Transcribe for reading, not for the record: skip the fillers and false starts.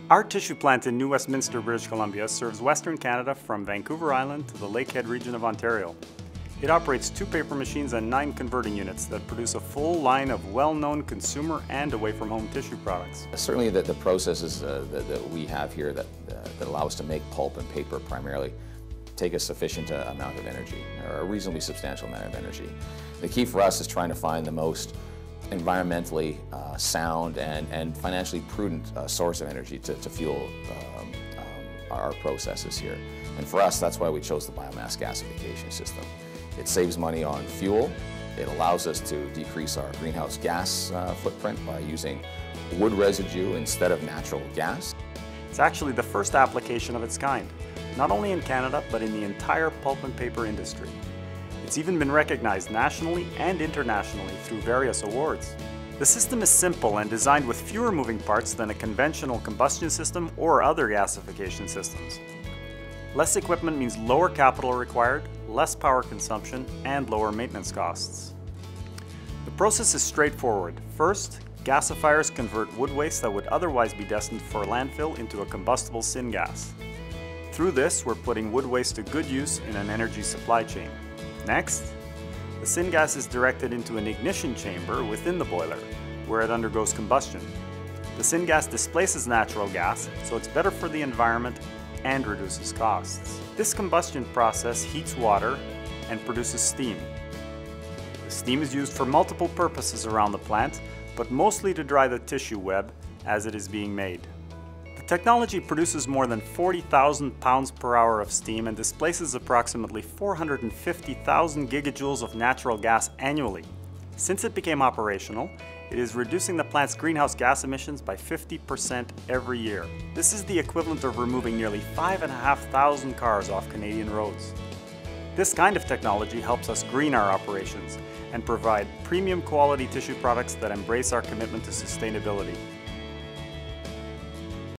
Our tissue plant in New Westminster, British Columbia serves Western Canada from Vancouver Island to the Lakehead region of Ontario. It operates 2 paper machines and 9 converting units that produce a full line of well-known consumer and away-from-home tissue products. Certainly the processes that we have here that allow us to make pulp and paper primarily take a sufficient amount of energy, or a reasonably substantial amount of energy. The key for us is trying to find the most environmentally sound and financially prudent source of energy to fuel our processes here. And for us, that's why we chose the biomass gasification system. It saves money on fuel. It allows us to decrease our greenhouse gas footprint by using wood residue instead of natural gas. It's actually the first application of its kind, not only in Canada, but in the entire pulp and paper industry. It's even been recognized nationally and internationally through various awards. The system is simple and designed with fewer moving parts than a conventional combustion system or other gasification systems. Less equipment means lower capital required, less power consumption, and lower maintenance costs. The process is straightforward. First, gasifiers convert wood waste that would otherwise be destined for landfill into a combustible syngas. Through this, we're putting wood waste to good use in an energy supply chain. Next, the syngas is directed into an ignition chamber within the boiler, where it undergoes combustion. The syngas displaces natural gas, so it's better for the environment and reduces costs. This combustion process heats water and produces steam. The steam is used for multiple purposes around the plant, but mostly to dry the tissue web as it is being made. The technology produces more than 40,000 pounds per hour of steam and displaces approximately 450,000 gigajoules of natural gas annually. Since it became operational, it is reducing the plant's greenhouse gas emissions by 50% every year. This is the equivalent of removing nearly 5,500 cars off Canadian roads. This kind of technology helps us green our operations and provide premium quality tissue products that embrace our commitment to sustainability.